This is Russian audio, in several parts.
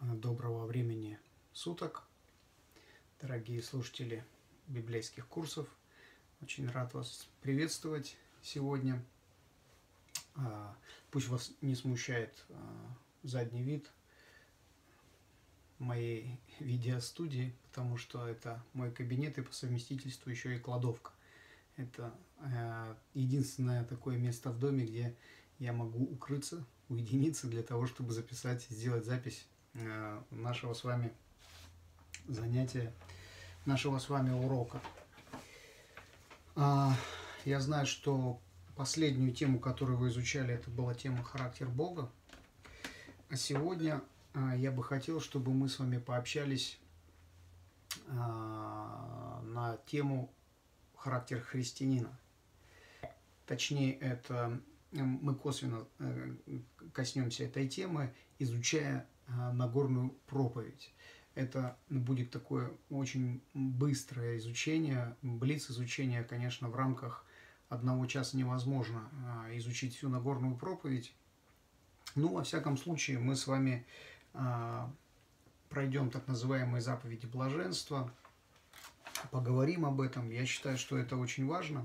Доброго времени суток, дорогие слушатели библейских курсов. Очень рад вас приветствовать сегодня. Пусть вас не смущает задний вид моей видеостудии, потому что это мой кабинет и по совместительству еще и кладовка. Это единственное такое место в доме, где я могу укрыться, уединиться для того, чтобы записать, сделать запись нашего с вами занятия, нашего с вами урока. Я знаю, что последнюю тему, которую вы изучали, это была тема «Характер Бога». А сегодня я бы хотел, чтобы мы с вами пообщались на тему «Характер христианина». Точнее, это мы косвенно коснемся этой темы, изучая Нагорную проповедь. Это будет такое очень быстрое изучение, блиц-изучение, конечно, в рамках одного часа невозможно изучить всю Нагорную проповедь. Ну, во всяком случае, мы с вами пройдем так называемые заповеди блаженства, поговорим об этом. Я считаю, что это очень важно.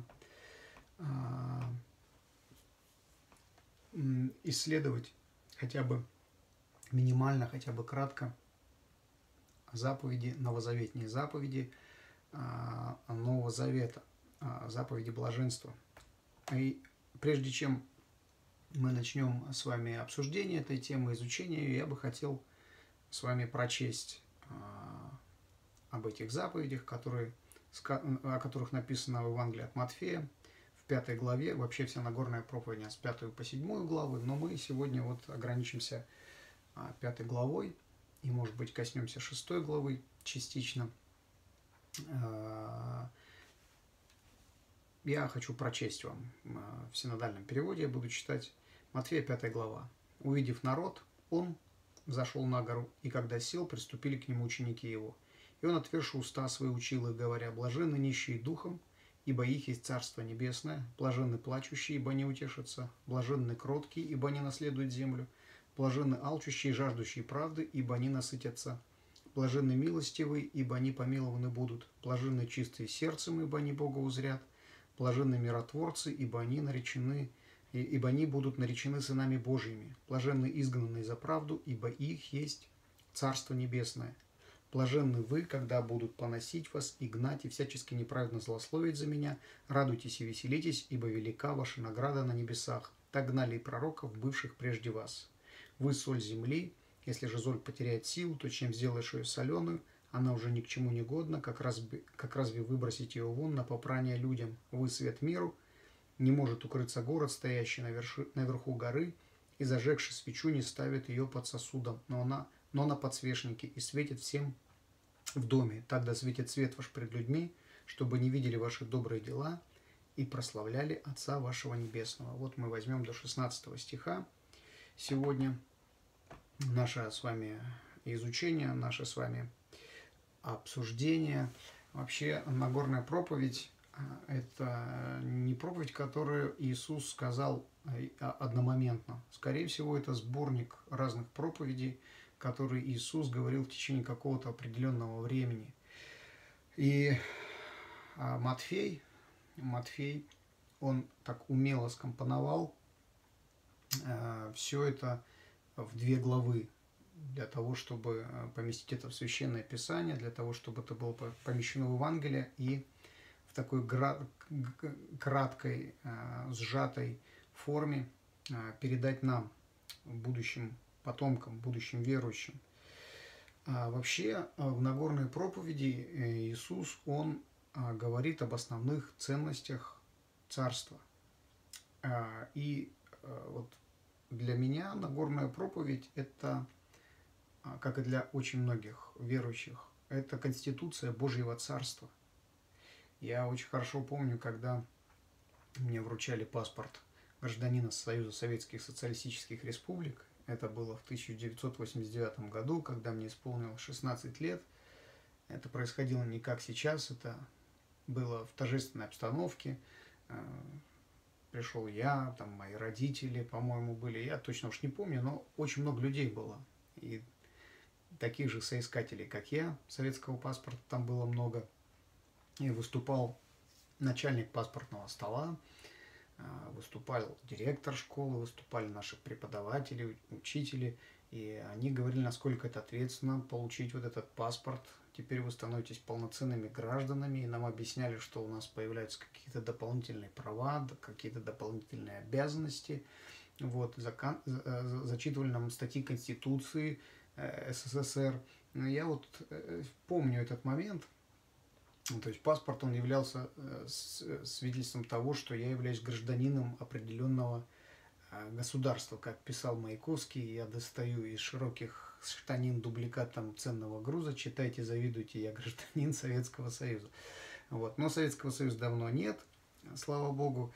Исследовать хотя бы минимально, хотя бы кратко заповеди, новозаветные заповеди Нового Завета, заповеди блаженства. И прежде чем мы начнем с вами обсуждение этой темы, изучение ее, я бы хотел с вами прочесть об этих заповедях, о которых написано в Евангелии от Матфея, в 5 главе. Вообще вся Нагорная проповедь с 5 по 7 главы, но мы сегодня вот ограничимся 5 главой и, может быть, коснемся 6 главы частично. Я хочу прочесть вам в синодальном переводе, я буду читать Матфея 5 глава. «Увидев народ, он взошел на гору, и когда сел, приступили к нему ученики его. И он, отверши уста свои, учил их, говоря: блаженны нищие духом, ибо их есть Царство Небесное, блаженны плачущие, ибо они утешатся, блаженны кроткие, ибо они наследуют землю, блаженны алчущие и жаждущие правды, ибо они насытятся, блаженны милостивые, ибо они помилованы будут, блаженны чистые сердцем, ибо они Бога узрят, блаженны миротворцы, ибо они будут наречены сынами Божьими, блаженны изгнанные за правду, ибо их есть Царство Небесное. Блаженны вы, когда будут поносить вас и гнать, и всячески неправедно злословить за меня. Радуйтесь и веселитесь, ибо велика ваша награда на небесах. Так гнали и пророков, бывших прежде вас. Вы соль земли, если же соль потеряет силу, то чем сделаешь ее соленую, она уже ни к чему не годна, как разве выбросить ее вон на попрание людям. Вы свет миру, не может укрыться город, стоящий наверху горы, и зажегши свечу не ставит ее под сосудом, но на подсвечнике, и светит всем в доме. Тогда светит свет ваш пред людьми, чтобы не видели ваши добрые дела и прославляли Отца вашего Небесного». Вот мы возьмем до 16 стиха. Сегодня наше с вами изучение, наше с вами обсуждение. Вообще Нагорная проповедь – это не проповедь, которую Иисус сказал одномоментно. Скорее всего, это сборник разных проповедей, которые Иисус говорил в течение какого-то определенного времени. И Матфей, он так умело скомпоновал все это в 2 главы, для того, чтобы поместить это в Священное Писание, для того, чтобы это было помещено в Евангелие и в такой краткой, сжатой форме передать нам, будущим потомкам, будущим верующим. Вообще, в Нагорной проповеди Иисус, он говорит об основных ценностях Царства. И вот для меня Нагорная проповедь – это, как и для очень многих верующих, это конституция Божьего Царства. Я очень хорошо помню, когда мне вручали паспорт гражданина Союза Советских Социалистических Республик. Это было в 1989 году, когда мне исполнилось 16 лет. Это происходило не как сейчас, это было в торжественной обстановке. Пришел я, там мои родители, по-моему, были, я точно уж не помню, но очень много людей было. И таких же соискателей, как я, советского паспорта там было много. И выступал начальник паспортного стола, выступал директор школы, выступали наши преподаватели, учители, и они говорили, насколько это ответственно получить вот этот паспорт. Теперь вы становитесь полноценными гражданами, и нам объясняли, что у нас появляются какие-то дополнительные права, какие-то дополнительные обязанности. Вот, зачитывали нам статьи Конституции СССР. Я вот помню этот момент. То есть паспорт, он являлся свидетельством того, что я являюсь гражданином определенного государства. Как писал Маяковский, я достаю из широких штанин дубликат там ценного груза, читайте, завидуйте, я гражданин Советского Союза. Вот. Но Советского Союза давно нет, слава богу.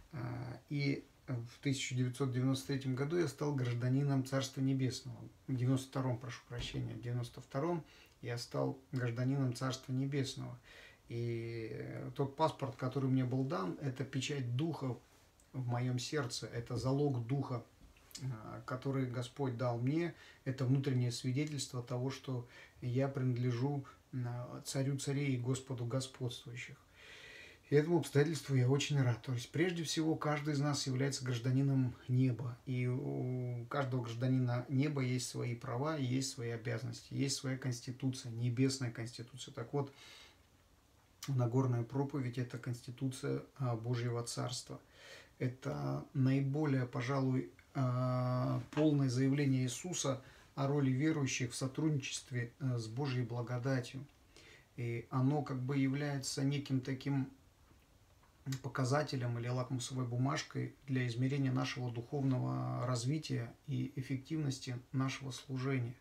И в 1993 году я стал гражданином Царства Небесного. В 92-м, прошу прощения, в 92-м я стал гражданином Царства Небесного. И тот паспорт, который мне был дан, это печать Духа в моем сердце, это залог Духа, который Господь дал мне, это внутреннее свидетельство того, что я принадлежу Царю царей и Господу господствующих. И этому обстоятельству я очень рад. То есть, прежде всего, каждый из нас является гражданином неба. И у каждого гражданина неба есть свои права, есть свои обязанности, есть своя конституция, небесная конституция. Так вот, Нагорная проповедь – это конституция Божьего Царства. Это наиболее, пожалуй, полное заявление Иисуса о роли верующих в сотрудничестве с Божьей благодатью. И оно как бы является неким таким показателем или лакмусовой бумажкой для измерения нашего духовного развития и эффективности нашего служения.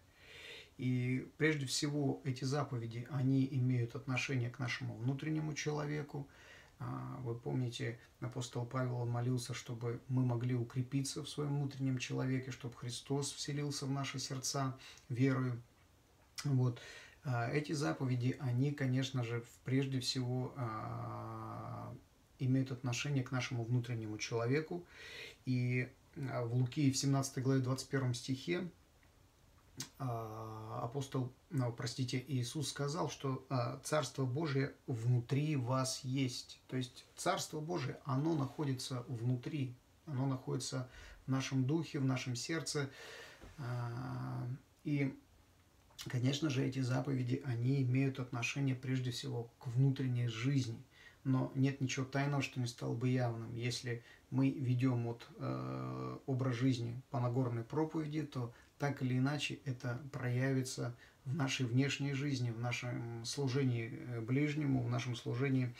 И прежде всего эти заповеди, они имеют отношение к нашему внутреннему человеку. Вы помните, апостол Павел, он молился, чтобы мы могли укрепиться в своем внутреннем человеке, чтобы Христос вселился в наши сердца верою. Вот. Эти заповеди, они, конечно же, прежде всего имеют отношение к нашему внутреннему человеку. И в Луки в 17 главе 21 стихе Иисус сказал, что Царство Божие внутри вас есть. То есть Царство Божие, оно находится внутри, оно находится в нашем духе, в нашем сердце. И, конечно же, эти заповеди, они имеют отношение прежде всего к внутренней жизни. Но нет ничего тайного, что не стало бы явным. Если мы ведем образ жизни по Нагорной проповеди, то так или иначе это проявится в нашей внешней жизни, в нашем служении ближнему, в нашем служении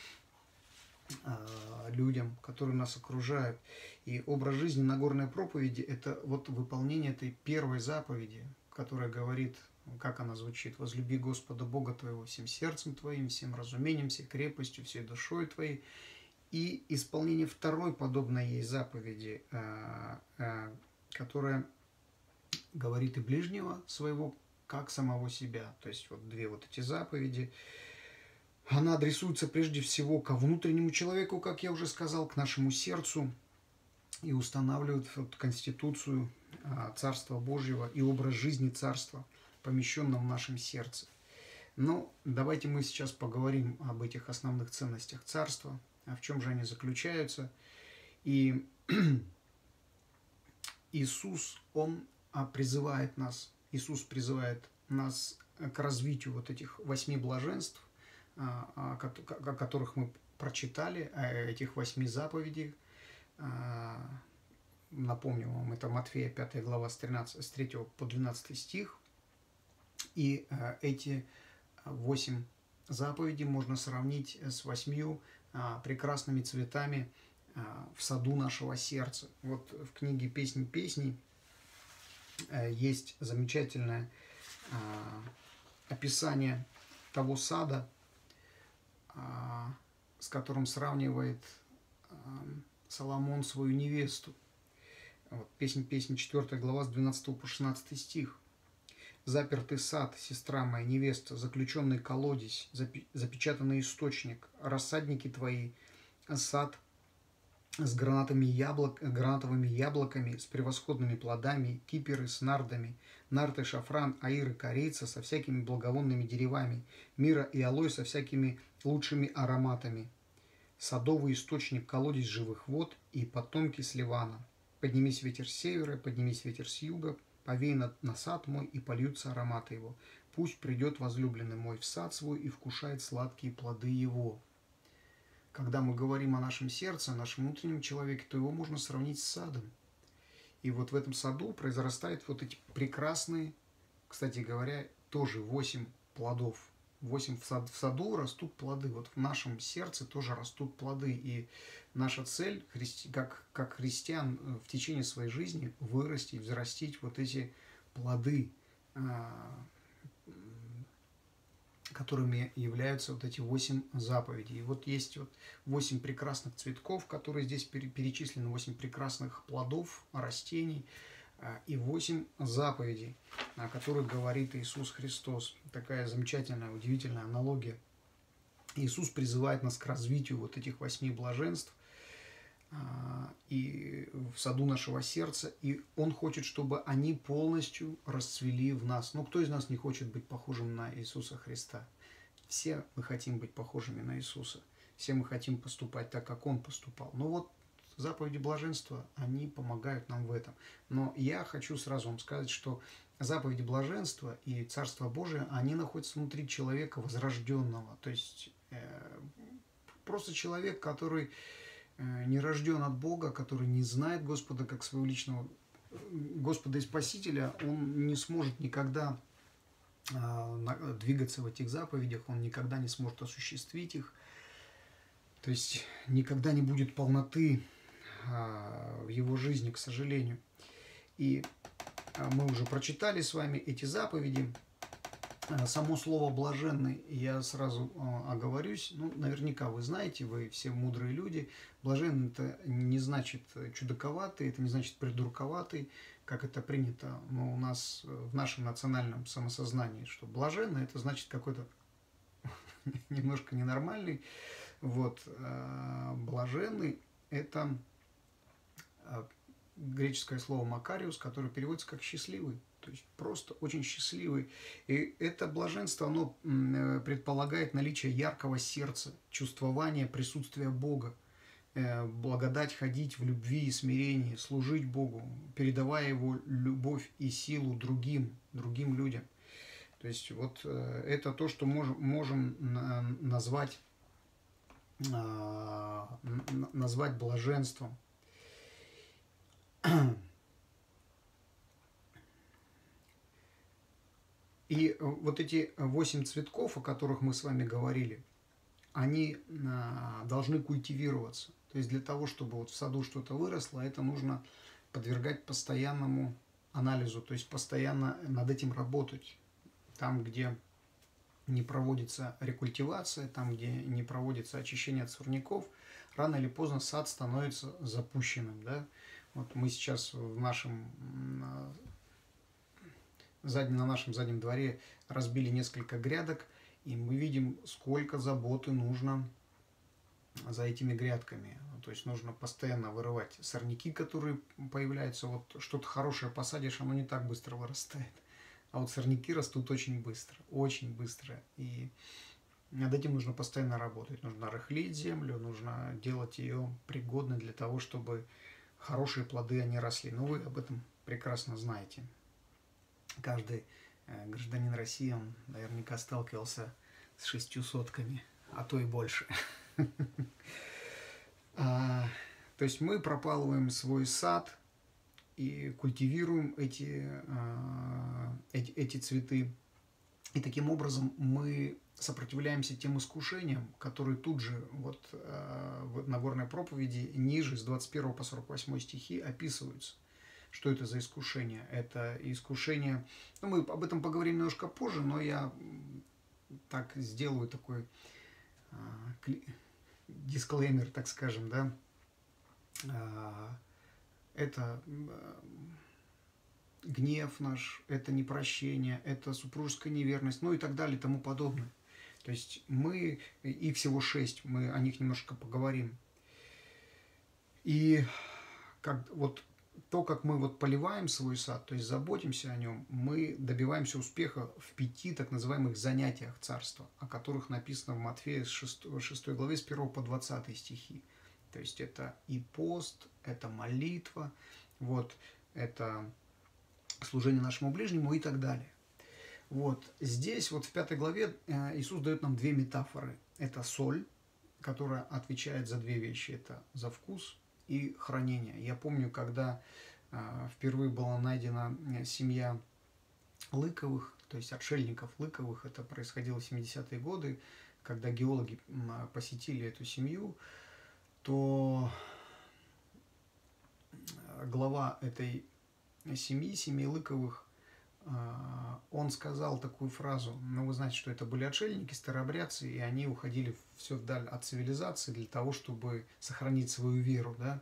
людям, которые нас окружают. И образ жизни Нагорной проповеди – это вот выполнение этой первой заповеди, которая говорит, как она звучит: «Возлюби Господа Бога твоего всем сердцем твоим, всем разумением, всей крепостью, всей душой твоей». И исполнение второй подобной ей заповеди, которая говорит и ближнего своего, как самого себя. То есть вот две вот эти заповеди. Она адресуется прежде всего ко внутреннему человеку, как я уже сказал, к нашему сердцу, и устанавливает вот конституцию Царства Божьего и образ жизни Царства, помещенном в нашем сердце. Но давайте мы сейчас поговорим об этих основных ценностях Царства, в чем же они заключаются. И Иисус, Он призывает нас к развитию вот этих 8 блаженств, о которых мы прочитали, о этих 8 заповедей. Напомню вам, это Матфея 5 глава с 3 по 12 стих. И эти 8 заповедей можно сравнить с 8 прекрасными цветами в саду нашего сердца. Вот в книге «Песнь песней» есть замечательное описание того сада, с которым сравнивает Соломон свою невесту. Вот, «Песнь песней» 4 глава с 12 по 16 стих. «Запертый сад, сестра моя, невеста, заключенный колодезь, запечатанный источник, рассадники твои, сад с гранатовыми яблоками, с превосходными плодами, киперы с нардами, нарты, шафран, аиры, корица со всякими благовонными деревами, мира и алой со всякими лучшими ароматами, садовый источник, колодец живых вод и потомки с Ливана. Поднимись ветер с севера, поднимись ветер с юга, повей на сад мой, и польются ароматы его. Пусть придет возлюбленный мой в сад свой и вкушает сладкие плоды его. Когда мы говорим о нашем сердце, о нашем внутреннем человеке, то его можно сравнить с садом. И вот в этом саду произрастают вот эти прекрасные, кстати говоря, тоже 8 плодов. 8 в саду растут плоды. Вот в нашем сердце тоже растут плоды. И наша цель, как христиан, в течение своей жизни вырастить, взрастить вот эти плоды, которыми являются вот эти 8 заповедей. И вот есть вот 8 прекрасных цветков, которые здесь перечислены, 8 прекрасных плодов, растений и 8 заповедей, о которых говорит Иисус Христос. Такая замечательная, удивительная аналогия. Иисус призывает нас к развитию вот этих 8 блаженств и в саду нашего сердца, и Он хочет, чтобы они полностью расцвели в нас. Но кто из нас не хочет быть похожим на Иисуса Христа? Все мы хотим быть похожими на Иисуса. Все мы хотим поступать так, как Он поступал. Но вот заповеди блаженства, они помогают нам в этом. Но я хочу сразу вам сказать, что заповеди блаженства и Царство Божие, они находятся внутри человека возрожденного. То есть просто человек, который не рожден от Бога, который не знает Господа как своего личного Господа и Спасителя, он не сможет никогда двигаться в этих заповедях, он никогда не сможет осуществить их. То есть никогда не будет полноты в его жизни, к сожалению. И мы уже прочитали с вами эти заповеди. Само слово «блаженный», я сразу оговорюсь, ну, наверняка вы знаете, вы все мудрые люди, блаженный – это не значит чудаковатый, это не значит придурковатый, как это принято, но у нас в нашем национальном самосознании, что блаженный – это значит какой-то немножко ненормальный, вот, блаженный – это греческое слово «макариус», которое переводится как «счастливый». То есть просто очень счастливый. И это блаженство, оно предполагает наличие яркого сердца, чувствование присутствия Бога, благодать ходить в любви и смирении, служить Богу, передавая Его любовь и силу другим людям. То есть вот это то, что можем назвать блаженством. И вот эти 8 цветков, о которых мы с вами говорили, они должны культивироваться. То есть для того, чтобы вот в саду что-то выросло, это нужно подвергать постоянному анализу, то есть постоянно над этим работать. Там, где не проводится рекультивация, там, где не проводится очищение от сорняков, рано или поздно сад становится запущенным. Да? Вот мы сейчас на нашем заднем дворе разбили несколько грядок, и мы видим, сколько заботы нужно за этими грядками. То есть нужно постоянно вырывать сорняки, которые появляются. Вот что-то хорошее посадишь, оно не так быстро вырастает. А вот сорняки растут очень быстро, очень быстро. И над этим нужно постоянно работать. Нужно рыхлить землю, нужно делать ее пригодной для того, чтобы хорошие плоды они росли. Но вы об этом прекрасно знаете. Каждый гражданин России, он наверняка сталкивался с 6 сотками, а то и больше. То есть мы пропалываем свой сад и культивируем эти цветы. И таким образом мы сопротивляемся тем искушениям, которые тут же вот в Нагорной проповеди ниже, с 21 по 48 стихи описываются. Что это за искушение? Это искушение... Ну, мы об этом поговорим немножко позже, но я так сделаю такой дисклеймер, так скажем, да. Это гнев наш, это непрощение, это супружеская неверность, ну и так далее, и тому подобное. То есть их всего 6, мы о них немножко поговорим. И вот то, как мы вот поливаем свой сад, то есть заботимся о нем, мы добиваемся успеха в 5 так называемых занятиях царства, о которых написано в Матфея 6 главе с 1 по 20 стихи. То есть это и пост, это молитва, вот, это служение нашему ближнему и так далее. Вот здесь, вот в 5 главе, Иисус дает нам 2 метафоры. Это соль, которая отвечает за 2 вещи. Это за вкус и хранение. Я помню, когда впервые была найдена семья Лыковых, то есть отшельников Лыковых, это происходило в 70-е годы, когда геологи посетили эту семью, то глава этой семьи Лыковых, он сказал такую фразу, ну, вы знаете, что это были отшельники, старообрядцы, и они уходили все вдаль от цивилизации для того, чтобы сохранить свою веру, да.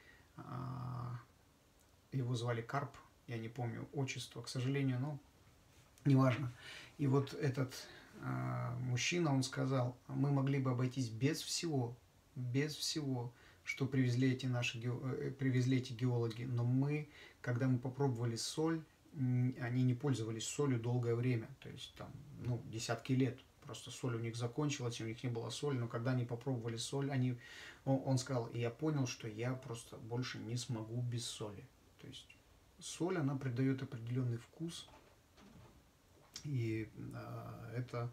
Его звали Карп, я не помню отчество, к сожалению, но неважно. И вот этот мужчина, он сказал, мы могли бы обойтись без всего, что привезли эти геологи, но мы, когда мы попробовали соль, они не пользовались солью долгое время, то есть там, ну, десятки лет. Просто соль у них закончилась, у них не было соли, но когда они попробовали соль, он сказал, и я понял, что я просто больше не смогу без соли. То есть соль, она придает определенный вкус, и это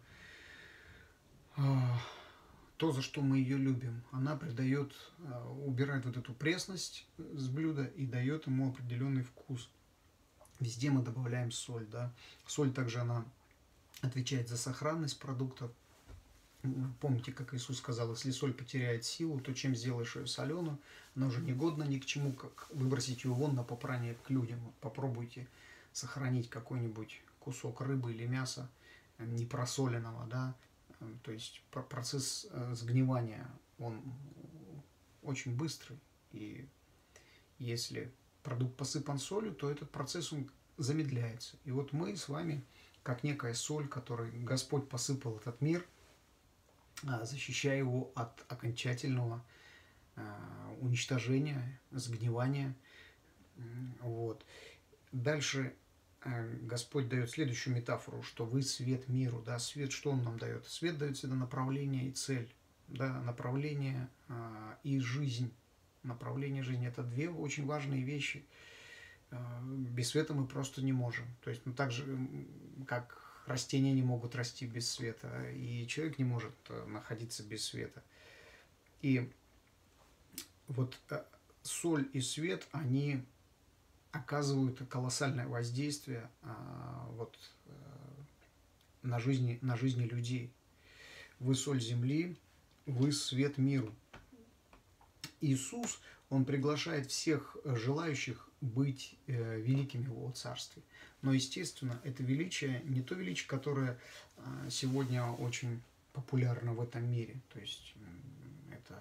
то, за что мы ее любим. Она придает, убирает вот эту пресность с блюда и дает ему определенный вкус. Везде мы добавляем соль, да. Соль также она отвечает за сохранность продуктов. Помните, как Иисус сказал, если соль потеряет силу, то чем сделаешь ее соленую, она уже не годна ни к чему, как выбросить ее вон на попрание к людям. Вот попробуйте сохранить какой-нибудь кусок рыбы или мяса непросоленного, да. То есть процесс сгнивания, он очень быстрый. И если продукт посыпан солью, то этот процесс он замедляется. И вот мы с вами, как некая соль, которой Господь посыпал этот мир, защищая его от окончательного уничтожения, сгнивания. Вот. Дальше Господь дает следующую метафору, что вы свет миру. Да? Свет, что он нам дает? Свет дает всегда направление и цель. Да? Направление и жизнь. Направление жизни – это 2 очень важные вещи. Без света мы просто не можем. То есть, ну, так же, как растения не могут расти без света, и человек не может находиться без света. И вот соль и свет, они оказывают колоссальное воздействие вот, на жизни людей. Вы соль земли, вы свет миру. Иисус, он приглашает всех желающих быть великими в его царстве. Но, естественно, это величие не то величие, которое сегодня очень популярно в этом мире. То есть это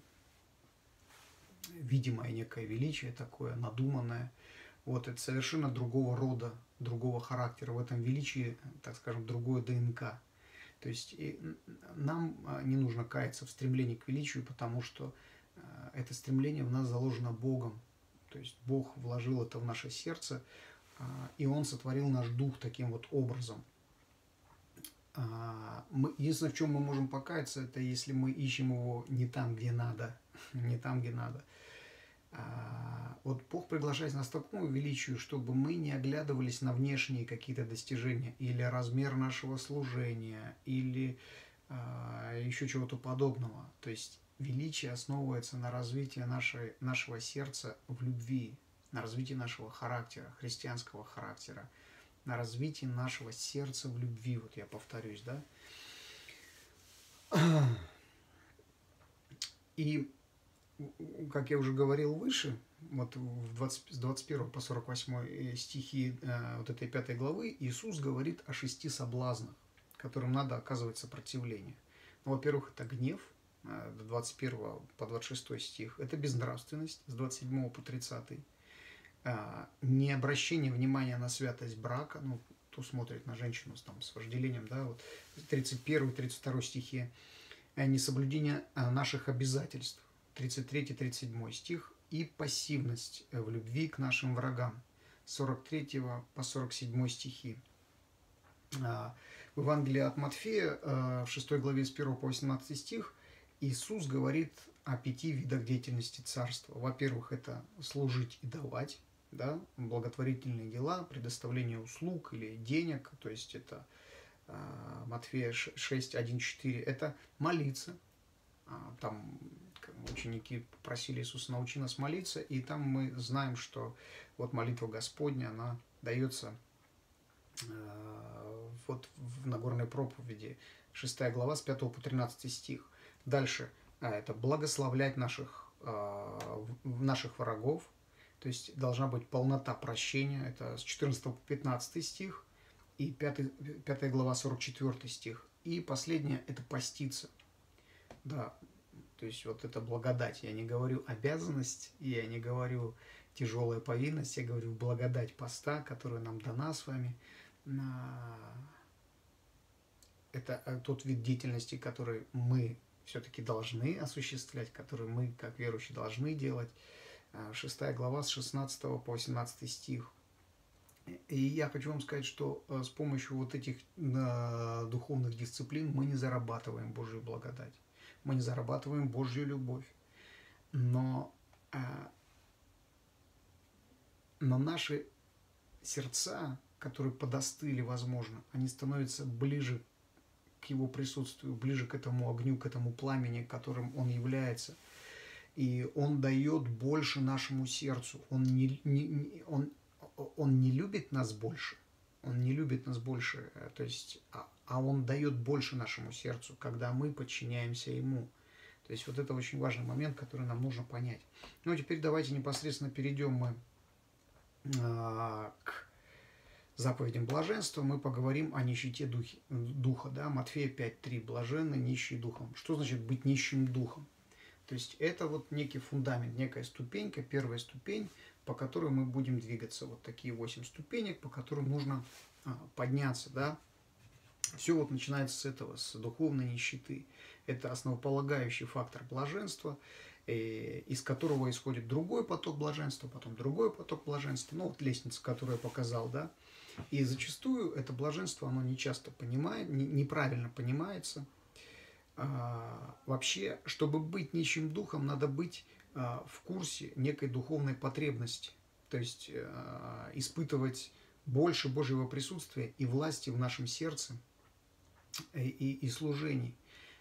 видимое некое величие такое, надуманное. Вот это совершенно другого рода, другого характера. В этом величии, так скажем, другое ДНК. То есть нам не нужно каяться в стремлении к величию, потому что это стремление в нас заложено Богом. То есть Бог вложил это в наше сердце, и Он сотворил наш дух таким вот образом. Единственное, в чем мы можем покаяться, это если мы ищем его не там, где надо. Не там, где надо. Вот Бог приглашает нас к такому величию, чтобы мы не оглядывались на внешние какие-то достижения, или размер нашего служения, или еще чего-то подобного. То есть величие основывается на развитии нашего сердца в любви, на развитии нашего характера, христианского характера, на развитии нашего сердца в любви. Вот я повторюсь, да. И, как я уже говорил выше, вот с 21 по 48 стихи вот этой 5 главы Иисус говорит о 6 соблазнах, которым надо оказывать сопротивление. Ну, во-первых, это гнев, 21 по 26 стих, это безнравственность, с 27 по 30, не обращение внимания на святость брака, ну, кто смотрит на женщину там, с вожделением, да, вот 31-32 стихи, несоблюдение наших обязательств, 33-37 стих, и пассивность в любви к нашим врагам. С 43 по 47 стихи. В Евангелии от Матфея, в 6 главе с 1 по 18 стих, Иисус говорит о 5 видах деятельности царства. Во-первых, это служить и давать, да, благотворительные дела, предоставление услуг или денег, то есть это Матфея 6, 1, 4, это молиться. Там ученики попросили Иисуса: научи нас молиться, и там мы знаем, что вот молитва Господня, она дается вот в Нагорной проповеди, 6 глава с 5 по 13 стих. Дальше это благословлять наших врагов, то есть должна быть полнота прощения, это с 14 по 15 стих, и 5 глава 44 стих. И последнее – это поститься. Да, то есть вот это благодать. Я не говорю обязанность, я не говорю тяжелая повинность, я говорю благодать поста, которая нам дана с вами. Это тот вид деятельности, который мы все-таки должны осуществлять, который мы, как верующие, должны делать. 6 глава с 16 по 18 стих. И я хочу вам сказать, что с помощью вот этих духовных дисциплин мы не зарабатываем Божью благодать, мы не зарабатываем Божью любовь. Но наши сердца, которые подостыли, возможно, они становятся ближе к Его присутствию, ближе к этому огню, к этому пламени, которым Он является. И Он дает больше нашему сердцу. Он не любит нас больше. Он не любит нас больше, то есть, Он дает больше нашему сердцу, когда мы подчиняемся Ему. То есть вот это очень важный момент, который нам нужно понять. Ну, а теперь давайте непосредственно перейдем мы к заповедям блаженства. Мы поговорим о нищете духа. Да? Матфея 5:3. Блаженны нищие духом. Что значит быть нищим духом? То есть это вот некий фундамент, некая ступенька, первая ступень, по которой мы будем двигаться. Вот такие 8 ступенек, по которым нужно подняться. Да? Все вот начинается с этого, с духовной нищеты. Это основополагающий фактор блаженства, из которого исходит другой поток блаженства, потом другой поток блаженства. Ну, вот лестница, которую я показал, да. И зачастую это блаженство, оно неправильно понимается. Вообще, чтобы быть нищим духом, надо быть в курсе некой духовной потребности. То есть испытывать больше Божьего присутствия и власти в нашем сердце и служении.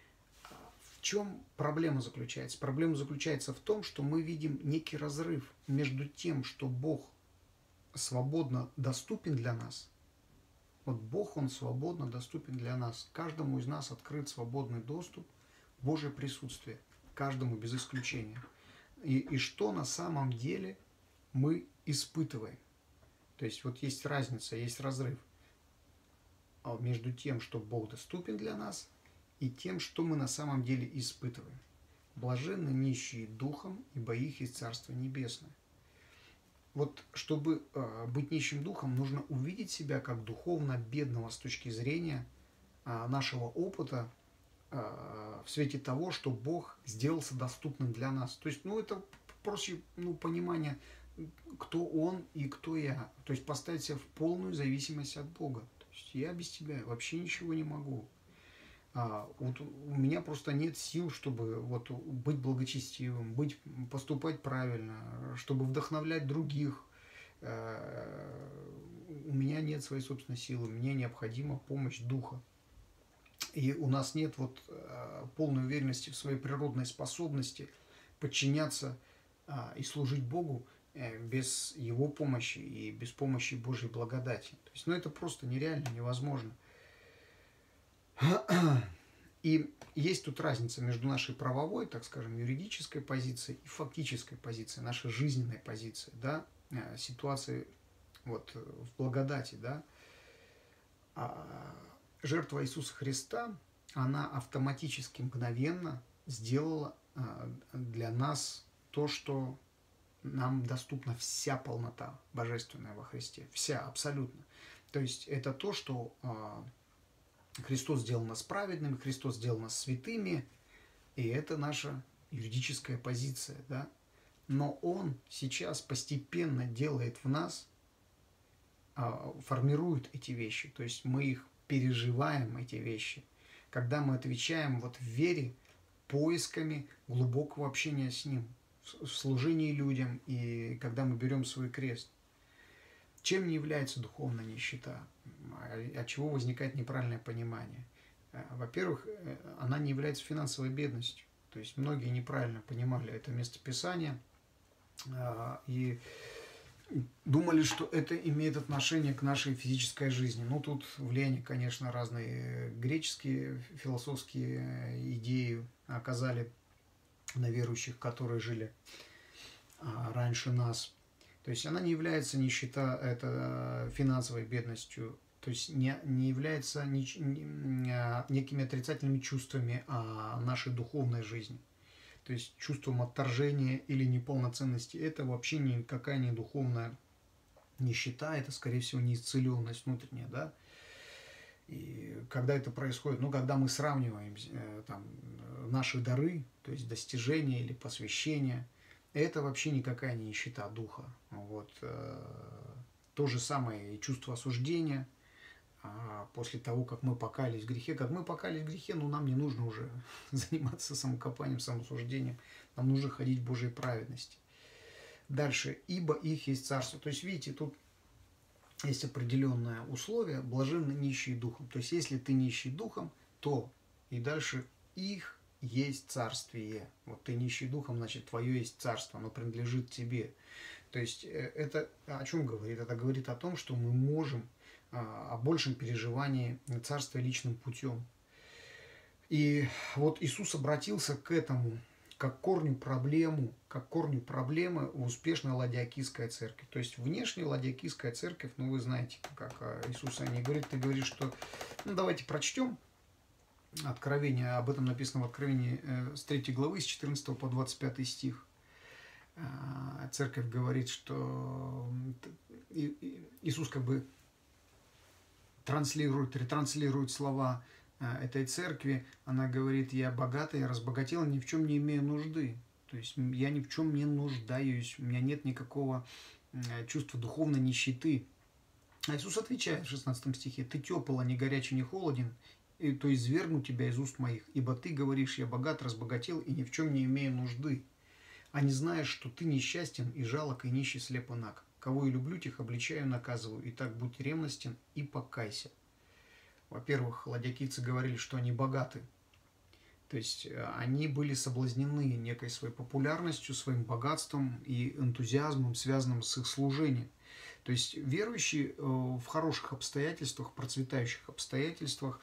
В чем проблема заключается? Проблема заключается в том, что мы видим некий разрыв между тем, что Бог свободно доступен для нас. Вот Бог, Он свободно доступен для нас. Каждому из нас открыт свободный доступ в Божье присутствие. Каждому без исключения. И что на самом деле мы испытываем. То есть вот есть разница, есть разрыв между тем, что Бог доступен для нас, и тем, что мы на самом деле испытываем. Блаженны нищие духом, ибо их есть Царство Небесное. Вот чтобы быть нищим духом, нужно увидеть себя как духовно бедного с точки зрения нашего опыта в свете того, что Бог сделался доступным для нас. То есть, это проще понимание, кто Он и кто я. То есть поставить себя в полную зависимость от Бога. То есть я без тебя вообще ничего не могу. Вот у меня просто нет сил, чтобы вот быть благочестивым, поступать правильно, чтобы вдохновлять других. У меня нет своей собственной силы, мне необходима помощь Духа. И у нас нет полной уверенности в своей природной способности подчиняться и служить Богу без Его помощи и без помощи Божьей благодати. То есть, это просто нереально, невозможно. И есть тут разница между нашей правовой, так скажем, юридической позицией и фактической позицией, нашей жизненной позицией, да, ситуации в благодати, да. Жертва Иисуса Христа, она автоматически, мгновенно сделала для нас то, что нам доступна вся полнота божественная во Христе, вся, абсолютно. То есть это то, что Христос сделал нас праведными, Христос сделал нас святыми, и это наша юридическая позиция, да. Но Он сейчас постепенно делает в нас, формирует эти вещи. То есть мы их переживаем, эти вещи, когда мы отвечаем вот в вере поисками глубокого общения с Ним, в служении людям и когда мы берем свой крест. Чем не является духовная нищета? От чего возникает неправильное понимание? Во-первых, она не является финансовой бедностью. То есть многие неправильно понимали это местописание и думали, что это имеет отношение к нашей физической жизни. Ну, тут влияние, конечно, разные греческие философские идеи оказали на верующих, которые жили раньше нас. То есть она не является нищета, это финансовой бедностью, то есть не является некими отрицательными чувствами о нашей духовной жизни. То есть чувством отторжения или неполноценности. Это вообще никакая не духовная нищета, это, скорее всего, неисцеленность внутренняя, да. И когда это происходит, ну, когда мы сравниваем там, наши дары, то есть достижения или посвящения, это вообще никакая не нищета духа. Вот. То же самое и чувство осуждения после того, как мы покаялись в грехе. Как мы покаялись в грехе, ну, нам не нужно уже заниматься самокопанием, самоосуждением. Нам нужно ходить в Божьей праведности. Дальше. Ибо их есть царство. То есть, видите, тут есть определенное условие. Блаженны нищие духом. То есть, если ты нищий духом, то и дальше их есть царствие. Вот ты нищий духом, значит, твое есть царство, оно принадлежит тебе. То есть это о чем говорит? Это говорит о том, что мы можем о большем переживании царствия личным путем. И вот Иисус обратился к этому, как к корню проблемы в успешной ладиакийской церкви. То есть внешняя ладиакийская церковь, ну вы знаете, как Иисус о ней говорит, говорит, что, ну давайте прочтем Откровение, об этом написано в Откровении с 3 главы, с 14 по 25 стих. Церковь говорит, что Иисус как бы ретранслирует слова этой церкви. Она говорит: я богата, я разбогатела, ни в чем не имею нужды. То есть я ни в чем не нуждаюсь, у меня нет никакого чувства духовной нищеты. А Иисус отвечает в 16 стихе: ты тепл, а не горячий, не холоден, и то извергну тебя из уст моих, ибо ты говоришь: я богат, разбогател, и ни в чем не имею нужды. А не знаешь, что ты несчастен и жалок, и нищий, слеп и наг. Кого я люблю, тех обличаю, наказываю. Итак, будь ревностен и покайся. Во-первых, ладиакийцы говорили, что они богаты. То есть они были соблазнены некой своей популярностью, своим богатством и энтузиазмом, связанным с их служением. То есть верующие в хороших обстоятельствах, процветающих обстоятельствах,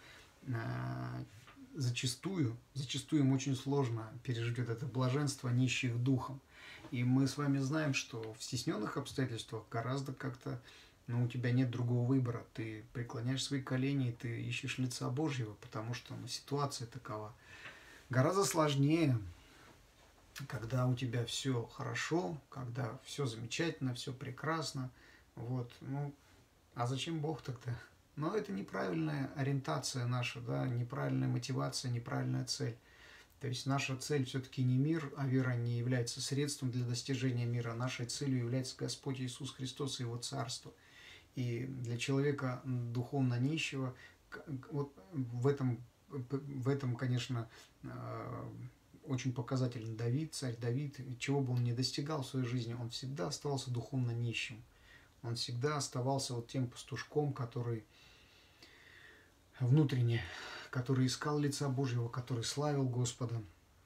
зачастую им очень сложно пережить вот это блаженство нищих духом. И мы с вами знаем, что в стесненных обстоятельствах гораздо как-то, ну, у тебя нет другого выбора. Ты преклоняешь свои колени, и ты ищешь лица Божьего, потому что ситуация такова. Гораздо сложнее, когда у тебя все хорошо, когда все замечательно, все прекрасно. Вот, ну, а зачем Бог тогда? Но это неправильная ориентация наша, да, неправильная мотивация, неправильная цель. То есть наша цель все-таки не мир, а вера не является средством для достижения мира. Нашей целью является Господь Иисус Христос и Его Царство. И для человека духовно нищего, вот в этом, конечно, очень показателен Давид, царь Давид. Чего бы он ни достигал в своей жизни, он всегда оставался духовно нищим. Он всегда оставался вот тем пастушком, который внутренне, который искал лица Божьего, который славил Господа.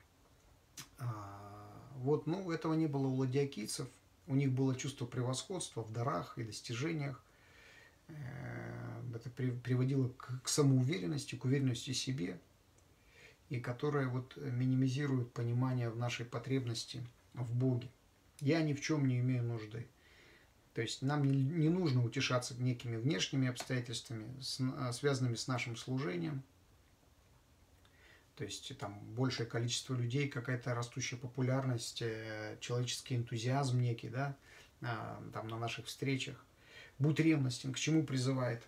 Вот, ну, этого не было у ладиакийцев. У них было чувство превосходства в дарах и достижениях. Это приводило к самоуверенности, к уверенности в себе, и которая вот минимизирует понимание в нашей потребности в Боге. Я ни в чем не имею нужды. То есть нам не нужно утешаться некими внешними обстоятельствами, связанными с нашим служением. То есть там большее количество людей, какая-то растущая популярность, человеческий энтузиазм некий, да, там на наших встречах. Будь ревностен, к чему призывает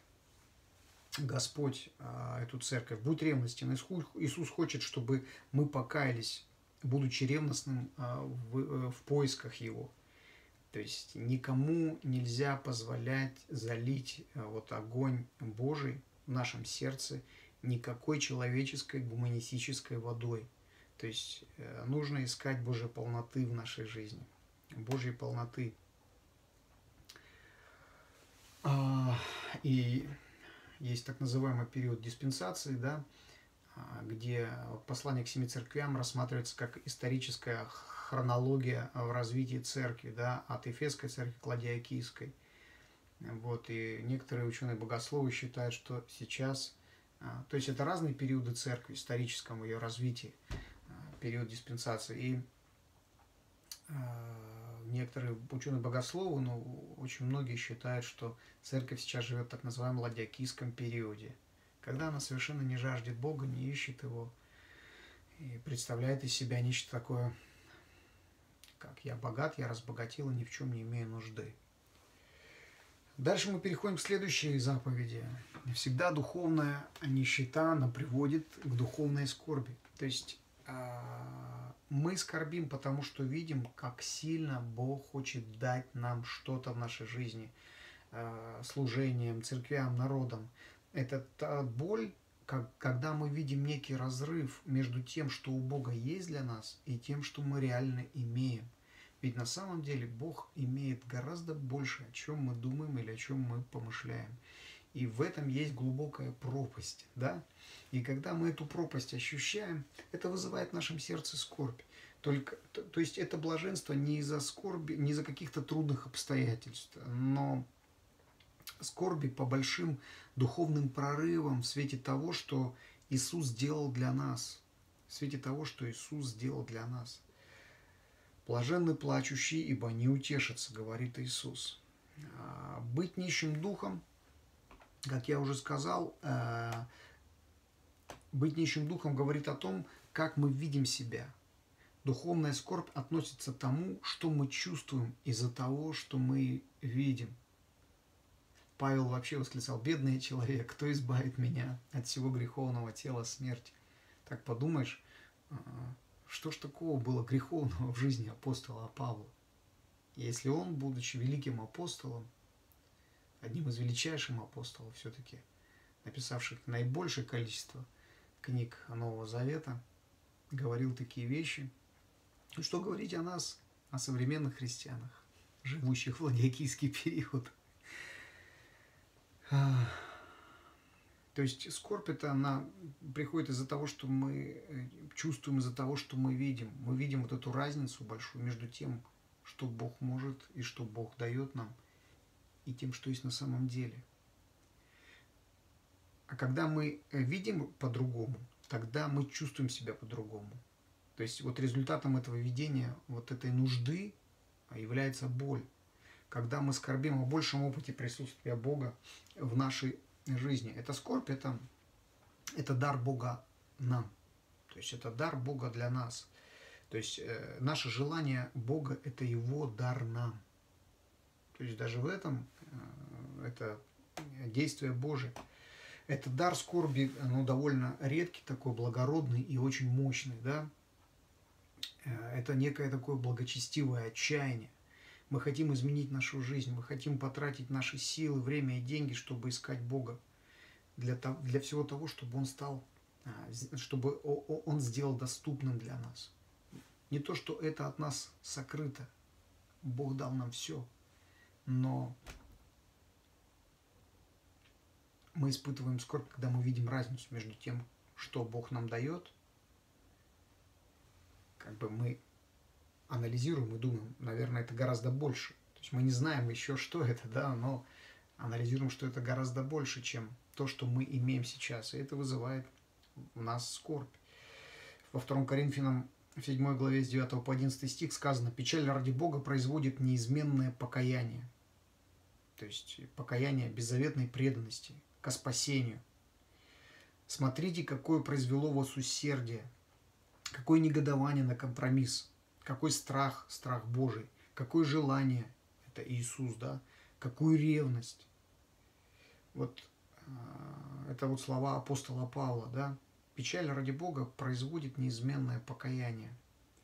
Господь эту церковь. Будь ревностен. Иисус хочет, чтобы мы покаялись будучи ревностным в поисках Его. То есть никому нельзя позволять залить вот огонь Божий в нашем сердце никакой человеческой гуманистической водой. То есть нужно искать Божьей полноты в нашей жизни, Божьей полноты. И есть так называемый период диспенсации, да, где послание к 7 церквям рассматривается как историческая хронология в развитии церкви, да, от Ефесской церкви к Ладиакийской. Вот, и некоторые ученые-богословы считают, что сейчас, то есть это разные периоды церкви в историческом ее развитии, период диспенсации. И некоторые ученые-богословы, ну, очень многие считают, что церковь сейчас живет в так называемом ладиакийском периоде, когда она совершенно не жаждет Бога, не ищет Его и представляет из себя нечто такое, как «я богат, я разбогател и ни в чем не имею нужды». Дальше мы переходим к следующей заповеди. Всегда духовная нищета, она приводит к духовной скорби. То есть мы скорбим, потому что видим, как сильно Бог хочет дать нам что-то в нашей жизни, служением, церквям, народам. Это та боль, когда мы видим некий разрыв между тем, что у Бога есть для нас, и тем, что мы реально имеем. Ведь на самом деле Бог имеет гораздо больше, о чем мы думаем или о чем мы помышляем. И в этом есть глубокая пропасть, да? И когда мы эту пропасть ощущаем, это вызывает в нашем сердце скорбь. То есть это блаженство не из-за скорби, не из-за каких-то трудных обстоятельств, но скорби по большим духовным прорывам в свете того, что Иисус сделал для нас. В свете того, что Иисус сделал для нас. «Блаженны плачущие, ибо они утешатся», говорит Иисус. Быть нищим духом, как я уже сказал, быть нищим духом говорит о том, как мы видим себя. Духовная скорбь относится к тому, что мы чувствуем из-за того, что мы видим. Павел вообще восклицал: «Бедный человек, кто избавит меня от всего греховного тела смерти?» Так подумаешь, что ж такого было греховного в жизни апостола Павла? Если он, будучи великим апостолом, одним из величайших апостолов все-таки, написавших наибольшее количество книг Нового Завета, говорил такие вещи, что говорить о нас, о современных христианах, живущих в ладиакийский период? То есть скорбь это она приходит из-за того, что мы чувствуем, из-за того, что мы видим. Мы видим вот эту разницу большую между тем, что Бог может и что Бог дает нам, и тем, что есть на самом деле. А когда мы видим по-другому, тогда мы чувствуем себя по-другому. То есть вот результатом этого видения, вот этой нужды является боль. Когда мы скорбим о большем опыте присутствия Бога в нашей жизни. Это скорбь, это дар Бога нам. То есть это дар Бога для нас. То есть наше желание Бога – это Его дар нам. То есть даже в этом это действие Божие. Это дар скорби, ну, довольно редкий, такой благородный и очень мощный, да. Это некое такое благочестивое отчаяние. Мы хотим изменить нашу жизнь, мы хотим потратить наши силы, время и деньги, чтобы искать Бога. Для всего того, чтобы Он сделал доступным для нас. Не то, что это от нас сокрыто. Бог дал нам все. Но мы испытываем скорбь, когда мы видим разницу между тем, что Бог нам дает. Как бы мы анализируем и думаем, наверное, это гораздо больше. То есть мы не знаем еще, что это, да, но анализируем, что это гораздо больше, чем то, что мы имеем сейчас. И это вызывает в нас скорбь. Во 2 Коринфянам, в 7 главе, с 9 по 11 стих сказано: «Печаль ради Бога производит неизменное покаяние». То есть покаяние беззаветной преданности ко спасению. «Смотрите, какое произвело вас усердие, какое негодование на компромисс, какой страх, страх Божий, какое желание, это Иисус, да, какую ревность». Вот это вот слова апостола Павла, да. «Печаль ради Бога производит неизменное покаяние».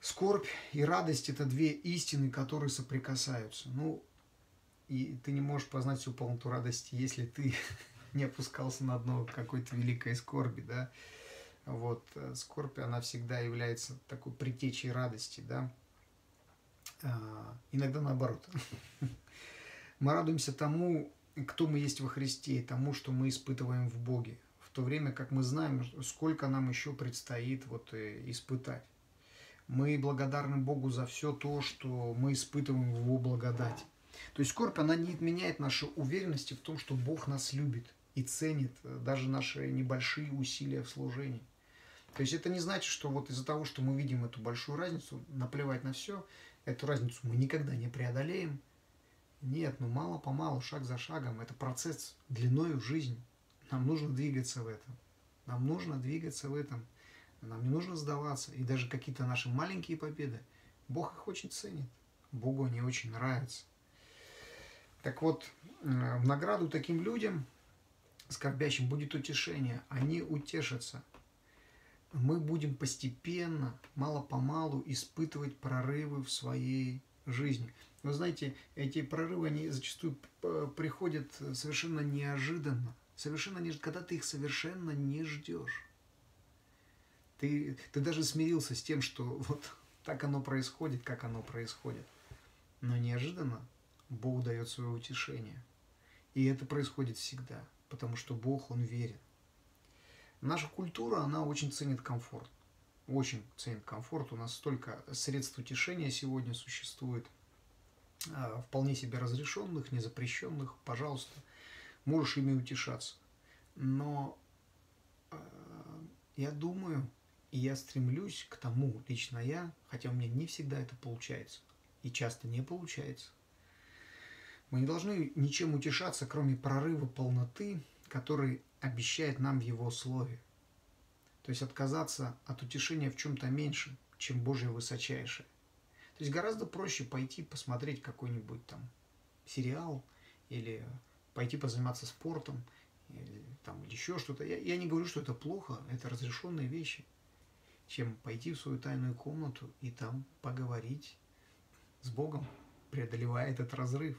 Скорбь и радость – это две истины, которые соприкасаются. Ну, и ты не можешь познать всю полноту радости, если ты не опускался на дно какой-то великой скорби, да. Вот, скорбь, она всегда является такой предтечей радости, да. Иногда наоборот. Мы радуемся тому, кто мы есть во Христе, и тому, что мы испытываем в Боге, в то время как мы знаем, сколько нам еще предстоит вот испытать. Мы благодарны Богу за все то, что мы испытываем в Его благодати. То есть скорбь, она не отменяет нашей уверенности в том, что Бог нас любит и ценит даже наши небольшие усилия в служении. То есть это не значит, что вот из-за того, что мы видим эту большую разницу, наплевать на все, эту разницу мы никогда не преодолеем. Нет, ну мало-помалу, шаг за шагом, это процесс длиною в жизнь. Нам нужно двигаться в этом. Нам нужно двигаться в этом. Нам не нужно сдаваться. И даже какие-то наши маленькие победы, Бог их очень ценит. Богу они очень нравятся. Так вот, в награду таким людям, скорбящим, будет утешение. Они утешатся. Мы будем постепенно, мало-помалу испытывать прорывы в своей жизни. Вы знаете, эти прорывы, они зачастую приходят совершенно неожиданно. Когда ты их совершенно не ждешь. Ты даже смирился с тем, что вот так оно происходит, как оно происходит. Но неожиданно Бог дает свое утешение. И это происходит всегда, потому что Бог, Он верен. Наша культура, она очень ценит комфорт. Очень ценит комфорт. У нас столько средств утешения сегодня существует, вполне себе разрешенных, незапрещенных. Пожалуйста, можешь ими утешаться. Но я думаю, и я стремлюсь к тому, лично я, хотя у меня не всегда это получается, и часто не получается. Мы не должны ничем утешаться, кроме прорыва полноты, который обещает нам в Его Слове. То есть отказаться от утешения в чем-то меньшем, чем Божье высочайшее. То есть гораздо проще пойти посмотреть какой-нибудь там сериал, или пойти позаниматься спортом, или еще что-то. Я не говорю, что это плохо, это разрешенные вещи, чем пойти в свою тайную комнату и там поговорить с Богом, преодолевая этот разрыв.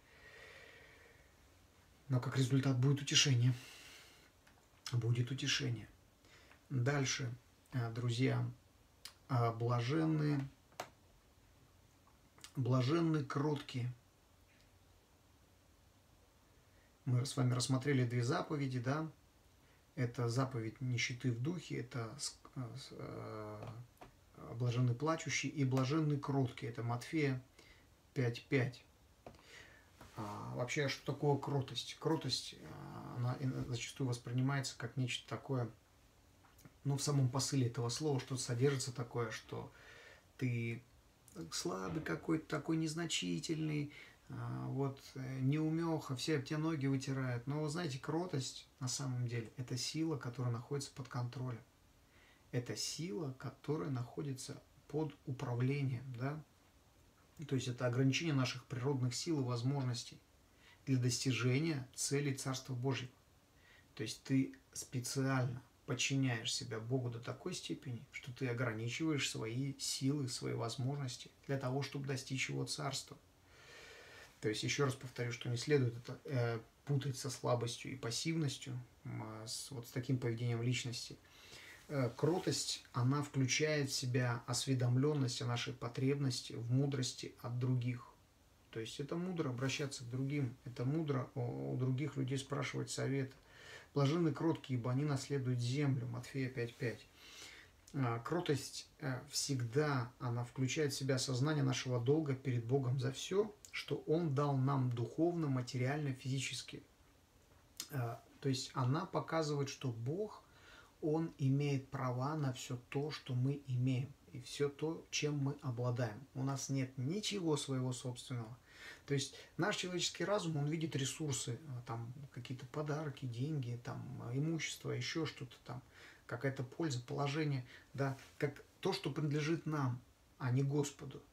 Но как результат будет утешение. Будет утешение. Дальше, друзья, блаженны кроткие. Мы с вами рассмотрели две заповеди, да? Это заповедь нищеты в духе, это блаженны плачущие, и блаженны кроткие, это Матфея 5:5. Вообще, что такое кротость? Кротость, она зачастую воспринимается как нечто такое, в самом посыле этого слова что-то содержится такое, что ты слабый какой-то, такой незначительный, неумеха, все об тебя ноги вытирают. Но вы знаете, кротость на самом деле это сила, которая находится под контролем. Это сила, которая находится под управлением, да? То есть это ограничение наших природных сил и возможностей для достижения целей Царства Божьего. То есть ты специально подчиняешь себя Богу до такой степени, что ты ограничиваешь свои силы, свои возможности для того, чтобы достичь Его Царства. То есть, еще раз повторю, что не следует это путать со слабостью и пассивностью, с таким поведением личности. Кротость, она включает в себя осведомленность о нашей потребности в мудрости от других. То есть это мудро обращаться к другим, это мудро у других людей спрашивать совета. Блаженны кроткие, ибо они наследуют землю. Матфея 5:5. Кротость всегда, она включает в себя осознание нашего долга перед Богом за все, что Он дал нам духовно, материально, физически. То есть она показывает, что Бог, Он имеет права на все то, что мы имеем, и все то, чем мы обладаем. У нас нет ничего своего собственного. То есть наш человеческий разум, он видит ресурсы, там какие-то подарки, деньги, там имущество, еще что-то там, какая-то польза, положение, да, как то, что принадлежит нам, а не Господу.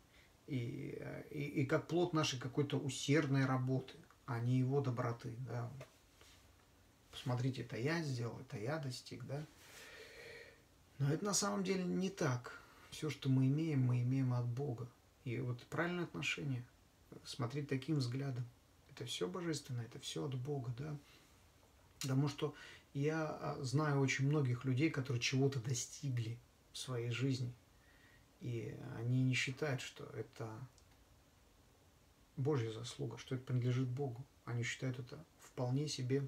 И как плод нашей какой-то усердной работы, а не Его доброты, да. Посмотрите, это я сделал, это я достиг, да. Но это на самом деле не так. Все, что мы имеем от Бога. И вот правильное отношение, смотреть таким взглядом, это все божественно, это все от Бога, да. Потому что я знаю очень многих людей, которые чего-то достигли в своей жизни, и они не считают, что это Божья заслуга, что это принадлежит Богу. Они считают это вполне себе,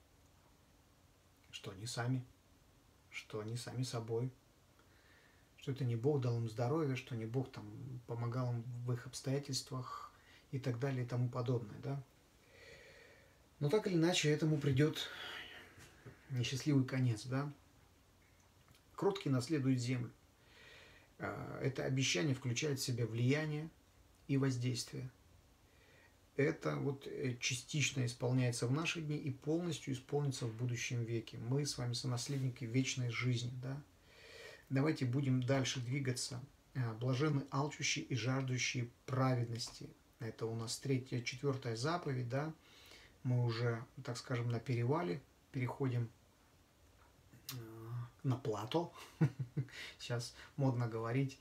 что они сами собой, что это не Бог дал им здоровье, что не Бог там помогал им в их обстоятельствах и так далее и тому подобное, да. Но так или иначе этому придет несчастливый конец, да. Кроткий наследует землю. Это обещание включает в себя влияние и воздействие. Это вот частично исполняется в наши дни и полностью исполнится в будущем веке. Мы с вами сонаследники вечной жизни, да. Давайте будем дальше двигаться. Блаженны алчущие и жаждущие праведности. Это у нас 3-я, 4-я заповедь, да. Мы уже, так скажем, на перевале, переходим на плато. Сейчас модно говорить,